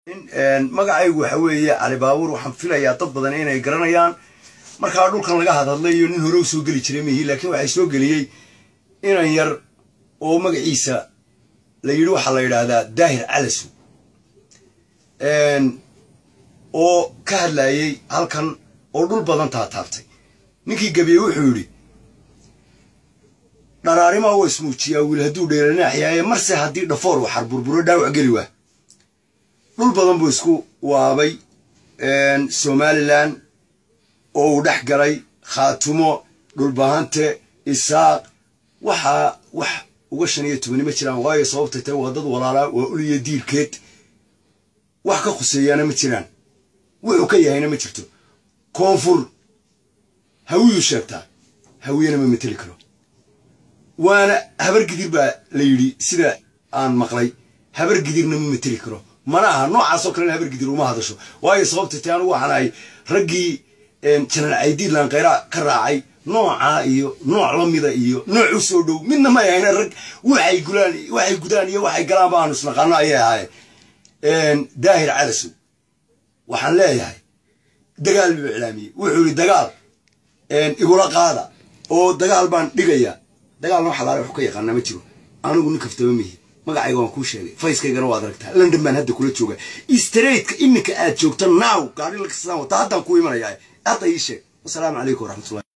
magacaygu waxa weeye Ali Baabur waxaan filayaa dad badan inay garanayaan marka dhulkan laga hadlayo nin hore soo gali jiray meehi laakiin waxa soo galiyay inan yar oo magaciisa la yiri waxa la yiraahdaa Daahir Calasu oo ka hadlayay halkan oo dhul badan taabtay ninkii gabiye wuxuu yiri dharaarima oo ismuujiya wiil haduu dheerana xiyaaye marse hadii dhafoor wax burburo dhaawac gali waa dhul badan buu isku waabay Somaliland oo dhax galay khaatumo dhul baahante isaaq waxa wax uga 15 ma jiraan waayo sababta tay wadad walaala oo uliye diirkeed wax ka khuseeyana ma jiraan wuxuu ka yahayna ma jirto koonfur hawiyu sheegtaa hawiyana ma matali karo waana habar gidir baa la yiri sida aan maqlay habar gidirna ma matali karo manaha noocaas oo kale habar gidir uma hadasho waayo sababta taan waxaan ay ragii channel ID lan qeyra ka raacay nooca iyo nooc lamida iyo nooc u soo dhow midna ma yahay rag waxay gudaan iyo waxay galaan baan isnaqaano ayahay Daahir Calasu waxaan leeyahay dagaal buu iclaamiyay wuxuu yiri dagaal igula qaada oo dagaal baan dhigaya dagaal waxa la wax ka yaqaan ma jiro anigu nin kaftaba mihi magacayga waan ku sheegay fayskaygana waad aragtaa London man hadda kula jooga straight ka imika aad joogto now gaari la kasaan wata hadda ku imanaya hadda ii sheeg assalamu alaykum wa rahmatullahi